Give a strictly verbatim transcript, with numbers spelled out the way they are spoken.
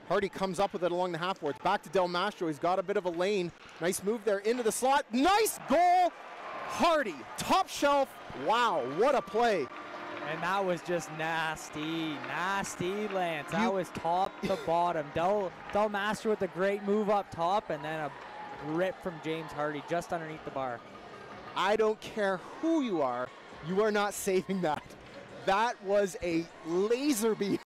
Hardy comes up with it along the half boards. Back to Del Mastro. He's got a bit of a lane. Nice move there into the slot. Nice goal. Hardy, top shelf. Wow, what a play. And that was just nasty, nasty, Lance. That You- was top to bottom. Del, Del Mastro with a great move up top, and then a rip from James Hardy just underneath the bar. I don't care who you are, you are not saving that. That was a laser beam